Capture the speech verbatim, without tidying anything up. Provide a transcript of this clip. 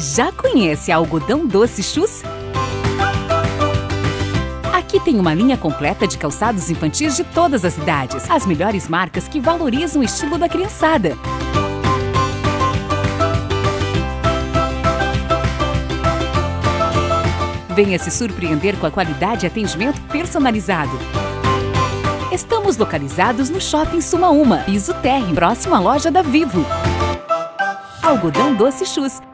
Já conhece algodão doce Chus? Aqui tem uma linha completa de calçados infantis de todas as idades. As melhores marcas que valorizam o estilo da criançada. Venha se surpreender com a qualidade e atendimento personalizado. Estamos localizados no Shopping Suma Uma, piso térreo, próximo à loja da Vivo. Algodão doce Chus.